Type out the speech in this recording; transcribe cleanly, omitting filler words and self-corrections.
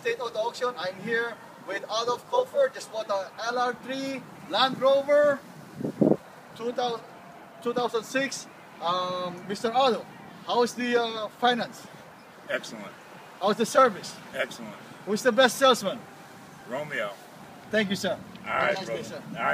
State Auto Auction. I'm here with out of Comfort. Just bought a LR3 Land Rover 2006. Mr. Otto, how's the finance? Excellent. How's the service? Excellent. Who's the best salesman? Romeo. Thank you, sir. All right, Have a nice day, brother. sir. All right.